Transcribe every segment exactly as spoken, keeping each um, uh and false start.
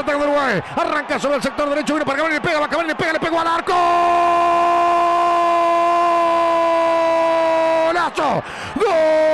ataque de Uruguay. Arranca sobre el sector derecho, viene para Cavani, le pega, va Cavani, le pega, le pegó al arco. ¡Golazo! ¡Gol!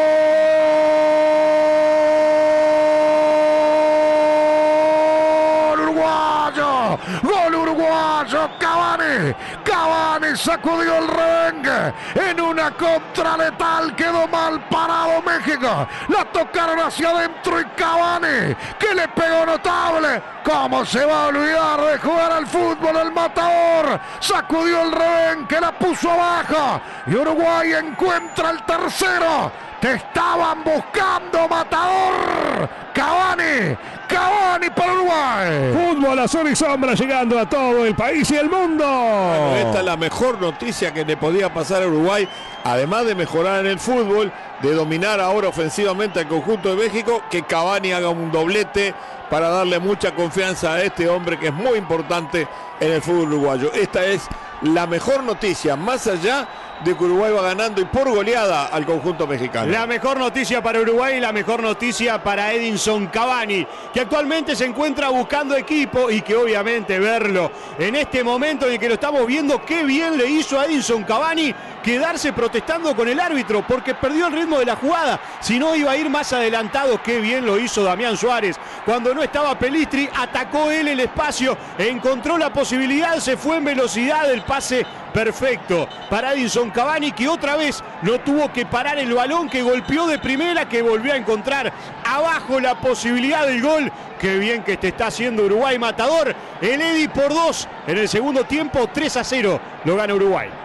Uruguayo, gol uruguayo, Cavani, Cavani sacudió el rebenque, en una contra letal quedó mal parado México, la tocaron hacia adentro y Cavani, que le pegó notable. ¿Cómo se va a olvidar de jugar al fútbol el matador? Sacudió el rebenque, la puso abajo y Uruguay encuentra el tercero. Te estaban buscando, matador. Cavani, Cavani para Uruguay. Fútbol a sol y sombra llegando a todo el país y el mundo. Bueno, esta es la mejor noticia que le podía pasar a Uruguay, además de mejorar en el fútbol, de dominar ahora ofensivamente al conjunto de México, que Cavani haga un doblete para darle mucha confianza a este hombre que es muy importante en el fútbol uruguayo. Esta es la mejor noticia, más allá de que Uruguay va ganando y por goleada al conjunto mexicano. La mejor noticia para Uruguay y la mejor noticia para Edinson Cavani, que actualmente se encuentra buscando equipo y que obviamente verlo en este momento en el que lo estamos viendo, qué bien le hizo a Edinson Cavani quedarse protestando con el árbitro porque perdió el ritmo de la jugada, si no iba a ir más adelantado. Qué bien lo hizo Damián Suárez, cuando no estaba Pelistri atacó él el espacio, encontró la posibilidad, se fue en velocidad, el pase perfecto para Edinson Cavani, que otra vez no tuvo que parar el balón, que golpeó de primera, que volvió a encontrar abajo la posibilidad del gol. Qué bien que te está haciendo Uruguay, matador. El Edi por dos en el segundo tiempo, tres a cero lo gana Uruguay.